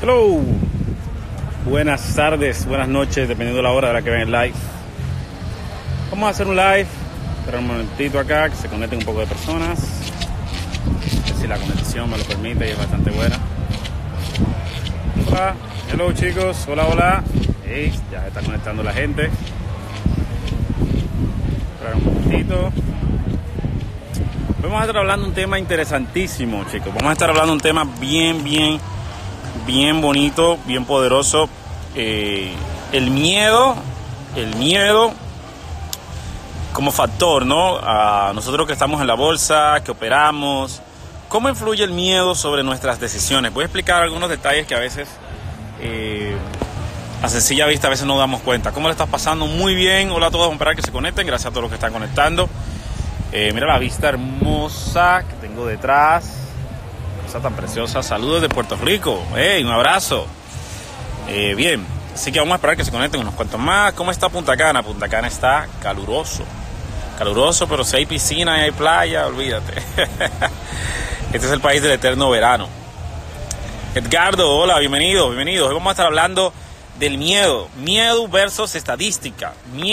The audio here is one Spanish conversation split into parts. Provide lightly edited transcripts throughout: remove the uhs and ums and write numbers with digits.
Hello, buenas tardes, buenas noches, dependiendo de la hora de la que ven el live. Vamos a hacer un live, pero un momentito acá, que se conecten un poco de personas. A ver si la conexión me lo permite y es bastante buena. Hola, hello chicos, hola, hola. Hey, ya se está conectando la gente. Espera un momentito. Vamos a estar hablando de un tema interesantísimo, chicos. Vamos a estar hablando de un tema bien bonito, bien poderoso. El miedo como factor, ¿no? A nosotros que estamos en la bolsa, que operamos, ¿cómo influye el miedo sobre nuestras decisiones? Voy a explicar algunos detalles que a veces, a sencilla vista, a veces no damos cuenta. ¿Cómo le estás pasando? Muy bien. Hola a todos, vamos a esperar que se conecten. Gracias a todos los que están conectando. Mira la vista hermosa que tengo detrás. Cosa tan preciosa. Saludos de Puerto Rico. Hey, un abrazo. Bien, así que vamos a esperar que se conecten unos cuantos más. ¿Cómo está Punta Cana? Punta Cana está caluroso, pero si hay piscina y hay playa, olvídate. Este es el país del eterno verano. Edgardo, hola, bienvenido. Hoy vamos a estar hablando del miedo versus estadística,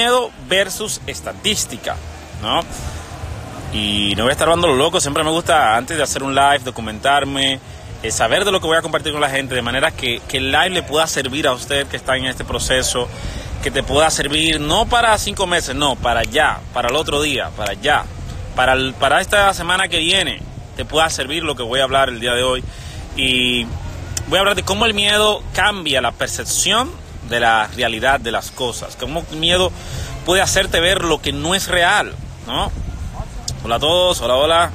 ¿no? Y no voy a estar hablando lo loco. Siempre me gusta, antes de hacer un live, documentarme, saber de lo que voy a compartir con la gente, de manera que el live le pueda servir a usted que está en este proceso, que te pueda servir no para 5 meses, no, para allá, para el otro día, para allá, para esta semana que viene, te pueda servir lo que voy a hablar el día de hoy. Y voy a hablar de cómo el miedo cambia la percepción de la realidad de las cosas, cómo el miedo puede hacerte ver lo que no es real, ¿no? Hola a todos, hola.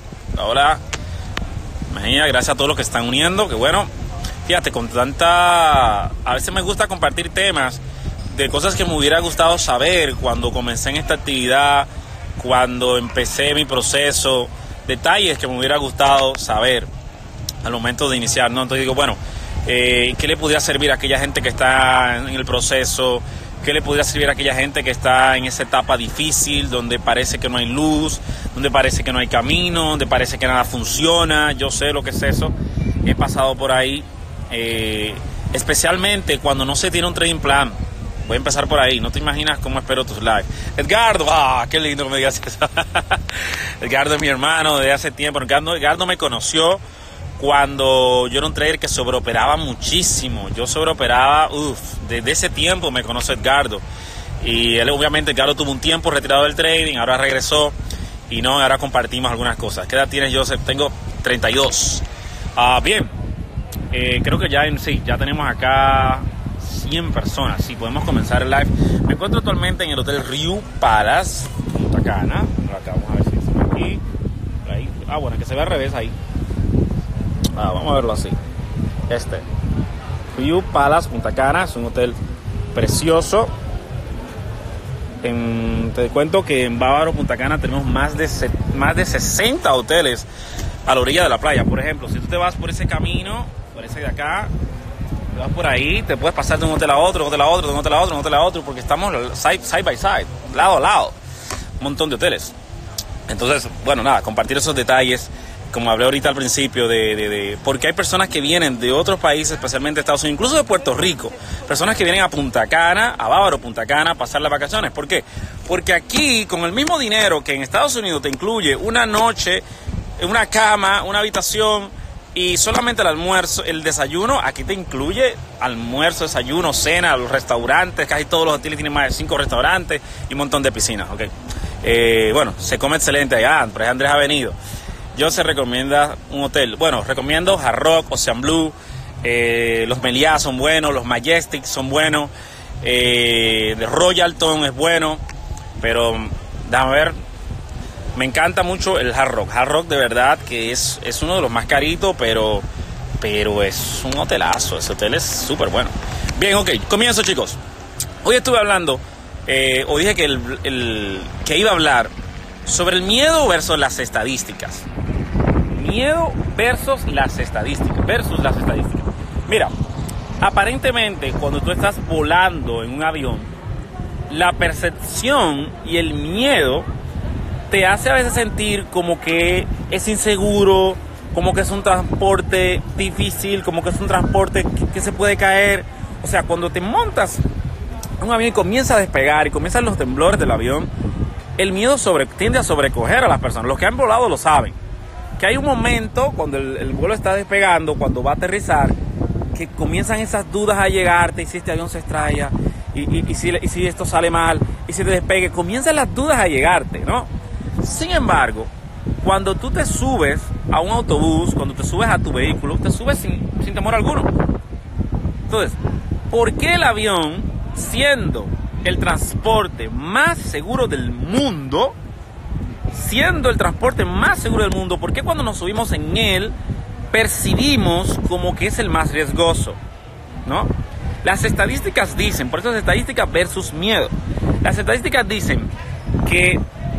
Imagina, gracias a todos los que están uniendo, que bueno, fíjate, a veces me gusta compartir temas de cosas que me hubiera gustado saber cuando comencé en esta actividad, cuando empecé mi proceso, detalles que me hubiera gustado saber al momento de iniciar, ¿no? Entonces digo, bueno, ¿qué le pudiera servir a aquella gente que está en el proceso? ¿Qué le pudiera servir a aquella gente que está en esa etapa difícil, donde parece que no hay luz, donde parece que no hay camino, donde parece que nada funciona? Yo sé lo que es eso, he pasado por ahí, especialmente cuando no se tiene un trading plan. Voy a empezar por ahí, no te imaginas cómo espero tus lives. Edgardo, qué lindo que me digas eso. Edgardo es mi hermano de hace tiempo. Edgardo me conoció cuando yo era un trader que sobreoperaba muchísimo. Yo sobreoperaba, desde ese tiempo me conoce Edgardo. Y él, obviamente, Edgardo tuvo un tiempo retirado del trading, ahora regresó. Y no, ahora compartimos algunas cosas. ¿Qué edad tienes, Joseph? Tengo 32. Bien, creo que ya tenemos acá 100 personas. Sí, podemos comenzar el live. Me encuentro actualmente en el Hotel Riu Palace, Punta Cana. Acá vamos a ver si está aquí. Ahí. Bueno, que se ve al revés ahí. Vamos a verlo así. Riu Palace, Punta Cana, es un hotel precioso. Te cuento que en Bávaro, Punta Cana, tenemos más de 60 hoteles a la orilla de la playa. Por ejemplo, si tú te vas por ese camino, por ese de acá, te vas por ahí, te puedes pasar de un hotel a otro, de un hotel a otro, porque estamos side by side, lado a lado. Un montón de hoteles. Entonces, bueno, nada, compartir esos detalles. Como hablé ahorita al principio, porque hay personas que vienen de otros países, especialmente Estados Unidos, incluso de Puerto Rico, personas que vienen a Punta Cana, a Bávaro, Punta Cana, a pasar las vacaciones. ¿Por qué? Porque aquí, con el mismo dinero que en Estados Unidos te incluye una noche, una cama, una habitación y solamente el almuerzo, el desayuno, aquí te incluye almuerzo, desayuno, cena, los restaurantes, casi todos los hoteles tienen más de 5 restaurantes y un montón de piscinas, ¿ok? Bueno, se come excelente allá, por ahí Andrés ha venido. Yo se recomienda un hotel. Bueno, recomiendo Hard Rock, Ocean Blue, los Meliá son buenos, los Majestic son buenos, The Royalton es bueno, pero déjame ver, me encanta mucho el Hard Rock. Hard Rock de verdad que es uno de los más caritos, pero es un hotelazo, ese hotel es súper bueno. Bien, ok, comienzo chicos. Hoy estuve hablando, o dije que iba a hablar sobre el miedo versus las estadísticas. Miedo versus las estadísticas. Mira, aparentemente cuando tú estás volando en un avión, la percepción y el miedo te hace a veces sentir como que es inseguro, como que es un transporte difícil, como que es un transporte que se puede caer. O sea, cuando te montas en un avión y comienza a despegar y comienzan los temblores del avión, el miedo tiende a sobrecoger a las personas. Los que han volado lo saben, que hay un momento cuando el vuelo está despegando, cuando va a aterrizar, que comienzan esas dudas a llegarte, y si este avión se estrella, y si esto sale mal, y si te despegue, comienzan las dudas a llegarte, ¿no? Sin embargo, cuando tú te subes a un autobús, cuando te subes a tu vehículo, te subes sin temor alguno. Entonces, ¿por qué el avión, siendo el transporte más seguro del mundo, por qué cuando nos subimos en él percibimos como que es el más riesgoso, ¿no? Las estadísticas dicen, por eso es estadística versus miedo. Las estadísticas dicen que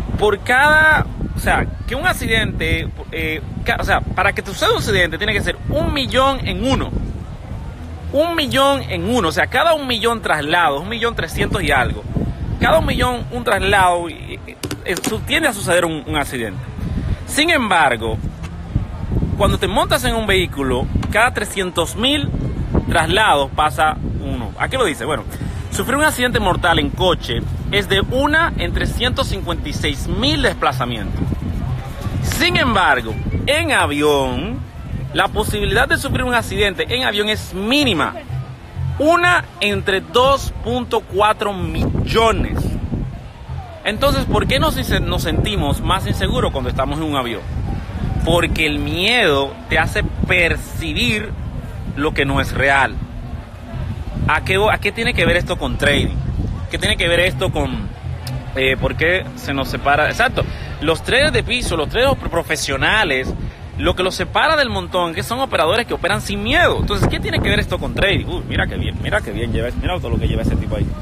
que un accidente, para que te suceda un accidente tiene que ser 1.000.000 en uno. 1.000.000 en uno, o sea, cada 1.000.000 traslados, 1.300.000 y algo. Cada 1.000.000 un traslado, tiende a suceder un accidente. Sin embargo, cuando te montas en un vehículo, cada 300.000 traslados pasa uno. ¿A qué lo dice? Bueno, sufrir un accidente mortal en coche es de 1 en 356.000 desplazamientos. Sin embargo, en avión, la posibilidad de sufrir un accidente en avión es mínima. 1 entre 2.4 millones. Entonces, ¿por qué nos sentimos más inseguros cuando estamos en un avión? Porque el miedo te hace percibir lo que no es real. ¿A qué tiene que ver esto con trading? ¿Qué tiene que ver esto con por qué se nos separa? Exacto, los traders de piso, los traders profesionales, lo que los separa del montón, que son operadores que operan sin miedo. Entonces, ¿qué tiene que ver esto con trading? Mira qué bien lleva, mira todo lo que lleva ese tipo ahí.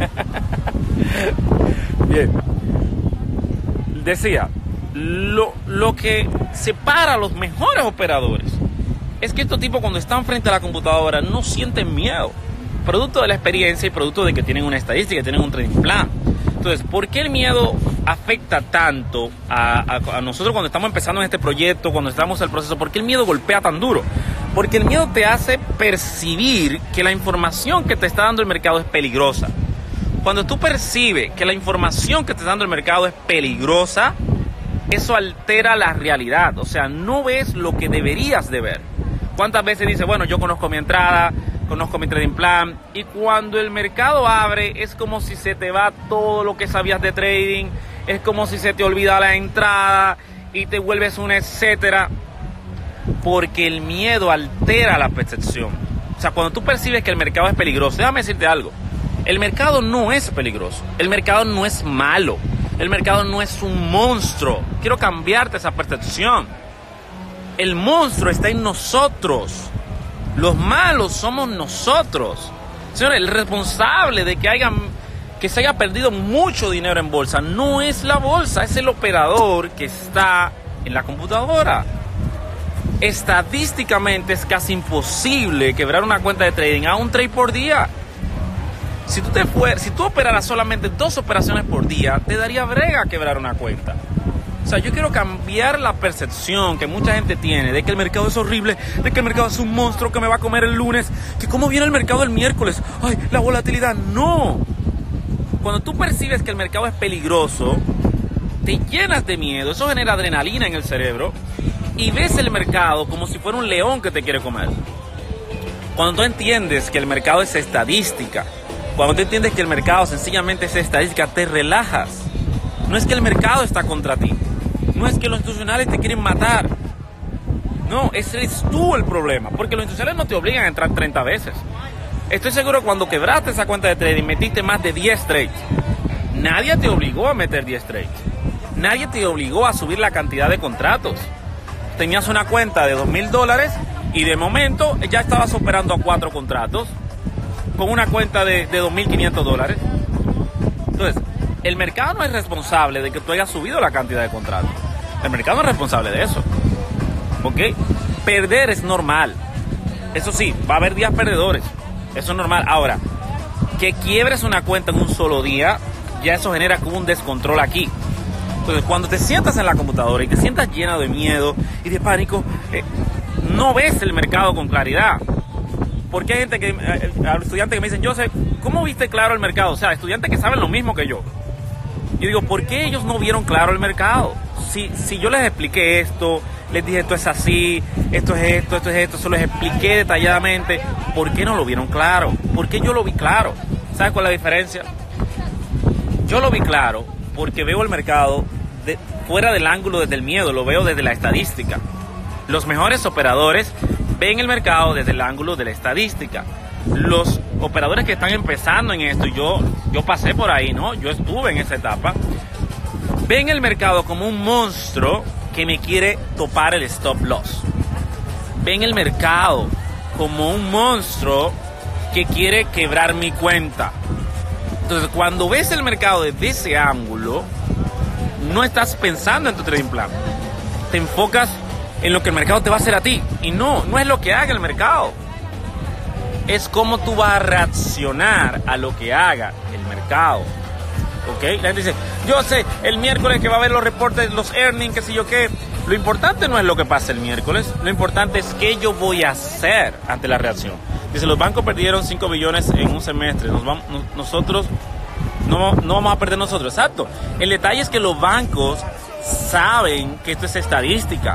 Bien. Decía, lo que separa a los mejores operadores es que estos tipos, cuando están frente a la computadora, no sienten miedo, producto de la experiencia y producto de que tienen una estadística, que tienen un trading plan. Entonces, ¿por qué el miedo afecta tanto a nosotros cuando estamos empezando en este proyecto, cuando estamos en el proceso? ¿Por qué el miedo golpea tan duro? Porque el miedo te hace percibir que la información que te está dando el mercado es peligrosa. Cuando tú percibes que la información que te está dando el mercado es peligrosa, eso altera la realidad. O sea, no ves lo que deberías de ver. ¿Cuántas veces dices, bueno, yo conozco mi entrada, conozco mi trading plan, y cuando el mercado abre es como si se te va todo lo que sabías de trading, es como si se te olvida la entrada y te vuelves un etcétera, porque el miedo altera la percepción. O sea, cuando tú percibes que el mercado es peligroso, déjame decirte algo, el mercado no es peligroso, el mercado no es malo, el mercado no es un monstruo. Quiero cambiarte esa percepción. El monstruo está en nosotros. Los malos somos nosotros. Señores, el responsable de que se haya perdido mucho dinero en bolsa no es la bolsa, es el operador que está en la computadora. Estadísticamente es casi imposible quebrar una cuenta de trading a un trade por día. Si tú operaras solamente 2 operaciones por día, te daría brega quebrar una cuenta. O sea, yo quiero cambiar la percepción que mucha gente tiene de que el mercado es horrible, de que el mercado es un monstruo que me va a comer el lunes, que cómo viene el mercado el miércoles, ay, la volatilidad. No. Cuando tú percibes que el mercado es peligroso, te llenas de miedo, eso genera adrenalina en el cerebro y ves el mercado como si fuera un león que te quiere comer. Cuando tú entiendes que el mercado es estadística, cuando tú entiendes que el mercado sencillamente es estadística, te relajas. No es que el mercado está contra ti. No es que los institucionales te quieren matar. No, ese es tú el problema. Porque los institucionales no te obligan a entrar 30 veces. Estoy seguro que cuando quebraste esa cuenta de trading, metiste más de 10 trades. Nadie te obligó a meter 10 trades. Nadie te obligó a subir la cantidad de contratos. Tenías una cuenta de $2,000 y de momento ya estabas operando a 4 contratos con una cuenta de $2,500. Entonces, el mercado no es responsable de que tú hayas subido la cantidad de contratos. El mercado no es responsable de eso. ¿Ok? Perder es normal. Eso sí, va a haber días perdedores. Eso es normal. Ahora, que quiebres una cuenta en un solo día, ya eso genera como un descontrol aquí. Entonces, cuando te sientas en la computadora y te sientas lleno de miedo y de pánico, no ves el mercado con claridad. Porque hay gente que, estudiantes que me dicen, Joseph, ¿cómo viste claro el mercado? O sea, estudiantes que saben lo mismo que yo. Yo digo, ¿por qué ellos no vieron claro el mercado? Si yo les expliqué esto, les dije esto es así, esto es esto, esto es esto, se les expliqué detalladamente, ¿por qué no lo vieron claro? ¿Por qué yo lo vi claro? ¿Sabes cuál es la diferencia? Yo lo vi claro porque veo el mercado fuera del ángulo desde el miedo, lo veo desde la estadística. Los mejores operadores ven el mercado desde el ángulo de la estadística. Los operadores que están empezando en esto, y yo pasé por ahí, ¿no? Yo estuve en esa etapa, ven el mercado como un monstruo que me quiere topar el stop loss. Ven el mercado como un monstruo que quiere quebrar mi cuenta. Entonces, cuando ves el mercado desde ese ángulo, no estás pensando en tu trading plan. Te enfocas en lo que el mercado te va a hacer a ti. Y no es lo que haga el mercado. Es cómo tú vas a reaccionar a lo que haga el mercado. ¿Ok? La gente dice, yo sé, el miércoles que va a haber los reportes, los earnings, qué sé yo qué. Lo importante no es lo que pasa el miércoles. Lo importante es qué yo voy a hacer ante la reacción. Dice, los bancos perdieron 5 billones en un semestre. Nosotros no vamos a perder nosotros. Exacto. El detalle es que los bancos saben que esto es estadística.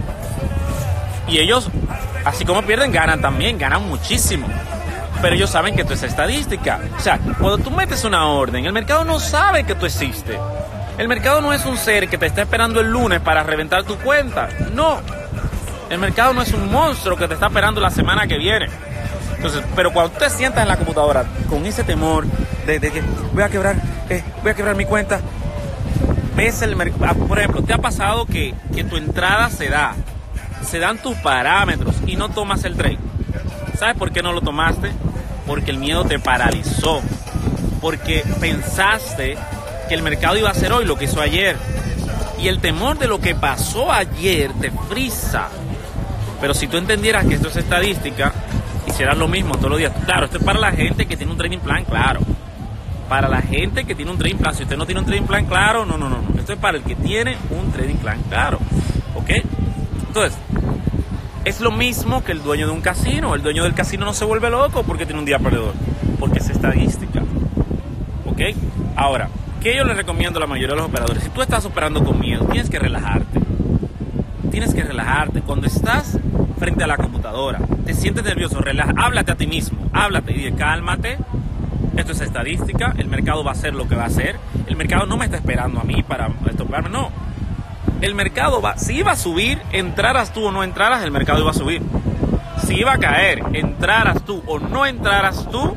Y ellos, así como pierden, ganan también. Ganan muchísimo. Pero ellos saben que esto es estadística. O sea, cuando tú metes una orden, el mercado no sabe que tú existes. El mercado no es un ser que te está esperando el lunes para reventar tu cuenta. No. El mercado no es un monstruo que te está esperando la semana que viene. Entonces, pero cuando tú te sientas en la computadora con ese temor de que voy a quebrar mi cuenta, ves el mercado. Por ejemplo, ¿te ha pasado que tu entrada se dan tus parámetros y no tomas el trade? ¿Sabes por qué no lo tomaste? Porque el miedo te paralizó. Porque pensaste que el mercado iba a hacer hoy lo que hizo ayer. Y el temor de lo que pasó ayer te frisa. Pero si tú entendieras que esto es estadística, hicieras lo mismo todos los días. Claro, esto es para la gente que tiene un trading plan claro. Para la gente que tiene un trading plan. Si usted no tiene un trading plan claro, no. Esto es para el que tiene un trading plan claro. ¿Ok? Entonces, es lo mismo que el dueño de un casino. El dueño del casino no se vuelve loco porque tiene un día perdedor. Porque es estadística. ¿Ok? Ahora, ¿qué yo les recomiendo a la mayoría de los operadores? Si tú estás operando con miedo, tienes que relajarte. Tienes que relajarte. Cuando estás frente a la computadora, te sientes nervioso, háblate a ti mismo. Háblate y di, cálmate. Esto es estadística. El mercado va a hacer lo que va a hacer. El mercado no me está esperando a mí para estoparme. No. El mercado si iba a subir, entraras tú o no entraras, el mercado iba a subir. Si iba a caer, entraras tú o no entraras tú,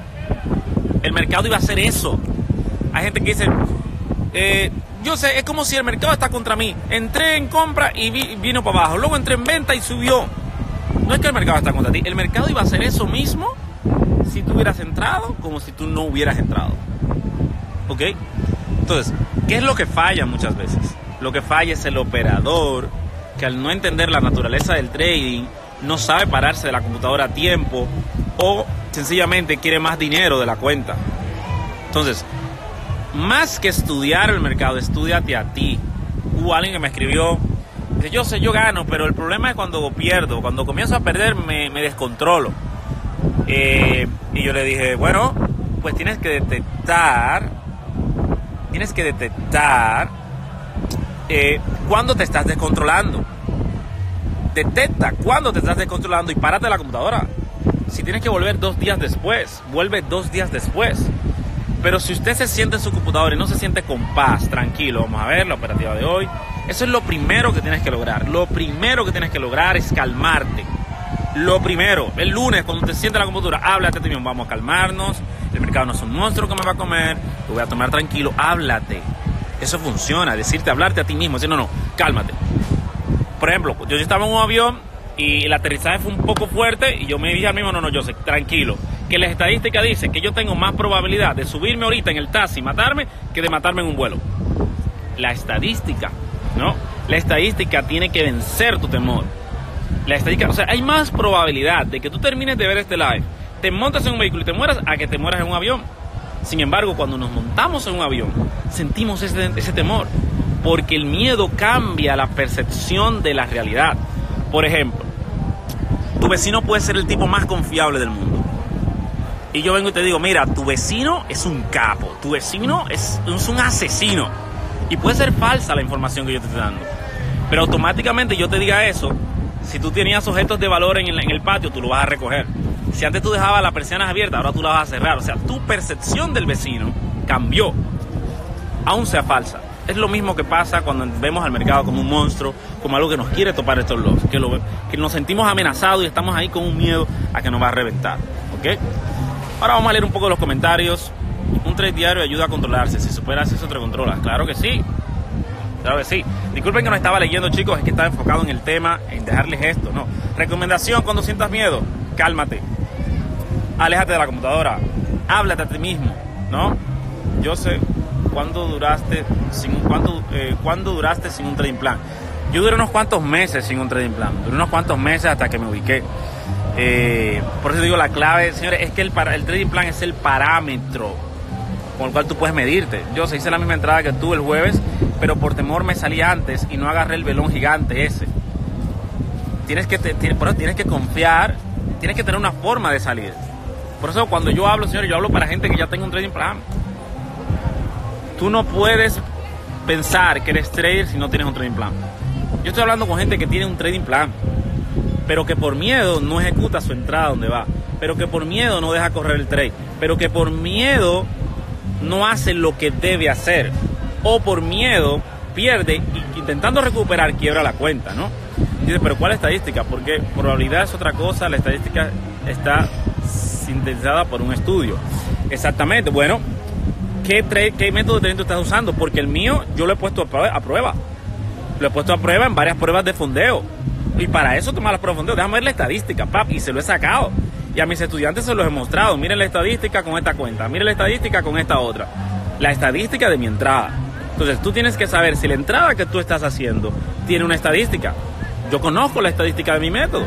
el mercado iba a hacer eso. Hay gente que dice, yo sé, es como si el mercado está contra mí. Entré en compra y vino para abajo. Luego entré en venta y subió. No es que el mercado está contra ti. El mercado iba a hacer eso mismo si tú hubieras entrado como si tú no hubieras entrado. ¿Ok? Entonces, ¿qué es lo que falla muchas veces? Lo que falla es el operador que al no entender la naturaleza del trading no sabe pararse de la computadora a tiempo o sencillamente quiere más dinero de la cuenta. Entonces, más que estudiar el mercado, estúdiate a ti. Hubo alguien que me escribió, dice, yo sé, yo gano, pero el problema es cuando pierdo. Cuando comienzo a perder me descontrolo. Y yo le dije, bueno, pues tienes que detectar cuando te estás descontrolando. Detecta cuando te estás descontrolando y párate de la computadora. Si tienes que volver 2 días después, vuelve 2 días después. Pero si usted se siente en su computadora y no se siente con paz, tranquilo, vamos a ver la operativa de hoy. Eso es lo primero que tienes que lograr. Lo primero que tienes que lograr es calmarte. Lo primero, el lunes cuando te sientes en la computadora, háblate a ti mismo, vamos a calmarnos. El mercado no es un monstruo que me va a comer, lo voy a tomar tranquilo, háblate. Eso funciona, hablarte a ti mismo, decir, no, cálmate. Por ejemplo, yo estaba en un avión y el aterrizaje fue un poco fuerte y yo me dije al mismo, no, yo sé, tranquilo. Que la estadística dice que yo tengo más probabilidad de subirme ahorita en el taxi y matarme que de matarme en un vuelo. La estadística, ¿no? La estadística tiene que vencer tu temor. La estadística, o sea, hay más probabilidad de que tú termines de ver este live, te montas en un vehículo y te mueras a que te mueras en un avión. Sin embargo, cuando nos montamos en un avión, sentimos ese temor. porque el miedo cambia la percepción de la realidad. Por ejemplo, tu vecino puede ser el tipo más confiable del mundo. Y yo vengo y te digo, mira, tu vecino es un capo, tu vecino es un asesino. Y puede ser falsa la información que yo te estoy dando. Pero automáticamente yo te diga eso, si tú tenías objetos de valor en el patio, tú lo vas a recoger. Si antes tú dejabas las persianas abiertas, ahora tú las vas a cerrar. O sea, tu percepción del vecino cambió, aún sea falsa. Es lo mismo que pasa cuando vemos al mercado como un monstruo, como algo que nos quiere topar estos logs, que nos sentimos amenazados y estamos ahí con un miedo a que nos va a reventar. ¿Ok? Ahora vamos a leer un poco de los comentarios. Un trade diario ayuda a controlarse. Si superas eso, te controlas. Claro que sí. Claro que sí. Disculpen que no estaba leyendo, chicos, es que estaba enfocado en el tema, en dejarles esto, ¿no? Recomendación cuando sientas miedo, cálmate. Aléjate de la computadora. Háblate a ti mismo, ¿no? Yo sé cuándo duraste sin un trading plan. Yo duré unos cuantos meses sin un trading plan. Duré unos cuantos meses hasta que me ubiqué. Por eso digo, la clave, señores, es que el trading plan es el parámetro con el cual tú puedes medirte. Yo hice la misma entrada que tú el jueves, pero por temor me salí antes y no agarré el velón gigante ese. Tienes que confiar, tienes que tener una forma de salir. Por eso cuando yo hablo, señores, yo hablo para gente que ya tenga un trading plan. Tú no puedes pensar que eres trader si no tienes un trading plan. Yo estoy hablando con gente que tiene un trading plan, pero que por miedo no ejecuta su entrada donde va, pero que por miedo no deja correr el trade, pero que por miedo no hace lo que debe hacer, o por miedo pierde y intentando recuperar quiebra la cuenta, ¿no? Dice, pero ¿cuál estadística? Porque probabilidad es otra cosa, la estadística está sintetizada por un estudio. Exactamente, bueno, ¿qué método de trading tú estás usando? Porque el mío yo lo he puesto a prueba. Lo he puesto a prueba en varias pruebas de fondeo. Y para eso tomar las pruebas de fondeo, déjame ver la estadística, y se lo he sacado. Y a mis estudiantes se los he mostrado. Miren la estadística con esta cuenta, miren la estadística con esta otra. La estadística de mi entrada. Entonces tú tienes que saber si la entrada que tú estás haciendo tiene una estadística. Yo conozco la estadística de mi método.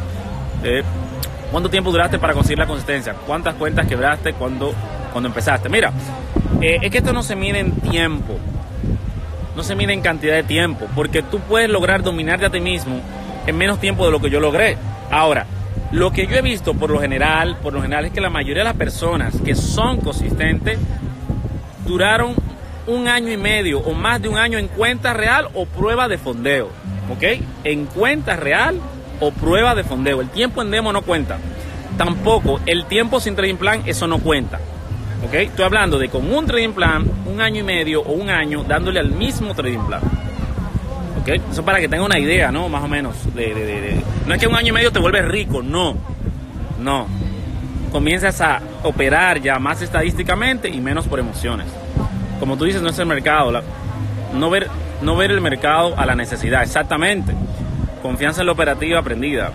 ¿Cuánto tiempo duraste para conseguir la consistencia? ¿Cuántas cuentas quebraste cuando empezaste? Mira, es que esto no se mide en tiempo. No se mide en cantidad de tiempo. Porque tú puedes lograr dominarte a ti mismo en menos tiempo de lo que yo logré. Ahora, lo que yo he visto por lo general es que la mayoría de las personas que son consistentes duraron 1 año y medio o más de 1 año en cuenta real o prueba de fondeo. ¿Ok? En cuenta real o prueba de fondeo. El tiempo en demo no cuenta. Tampoco el tiempo sin trading plan, eso no cuenta. ¿Ok? Estoy hablando de con un trading plan, 1 año y medio o 1 año dándole al mismo trading plan. ¿Ok? Eso para que tengan una idea, ¿no? Más o menos. No es que 1 año y medio te vuelves rico, no. No. Comienzas a operar ya más estadísticamente y menos por emociones. Como tú dices, no es el mercado. No ver el mercado a la necesidad, exactamente. Confianza en la operativa aprendida.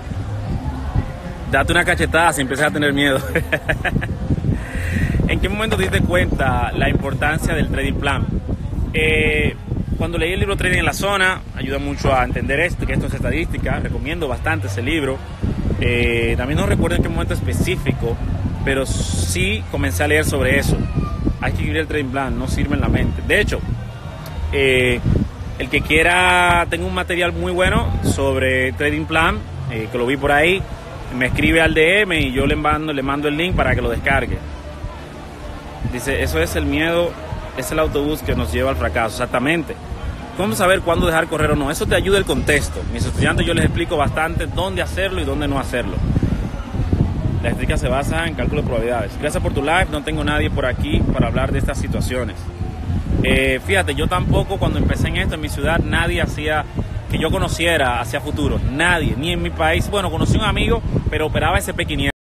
Date una cachetada si empiezas a tener miedo. ¿En qué momento te diste cuenta la importancia del trading plan? Cuando leí el libro Trading en la Zona, ayuda mucho a entender que esto es estadística. Recomiendo bastante ese libro. También no recuerdo en qué momento específico, pero sí comencé a leer sobre eso. Hay que escribir el trading plan, no sirve en la mente. De hecho, el que quiera, tengo un material muy bueno sobre trading plan, que lo vi por ahí, me escribe al DM y yo le mando el link para que lo descargue. Dice, eso es el miedo, es el autobús que nos lleva al fracaso. Exactamente. ¿Cómo saber cuándo dejar correr o no? Eso te ayuda el contexto. Mis estudiantes yo les explico bastante dónde hacerlo y dónde no hacerlo. La estadística se basa en cálculo de probabilidades. Gracias por tu live. No tengo nadie por aquí para hablar de estas situaciones. Fíjate, yo tampoco cuando empecé en esto en mi ciudad, nadie que yo conociera hacía futuro. Nadie, ni en mi país. Bueno, conocí un amigo, pero operaba SP500.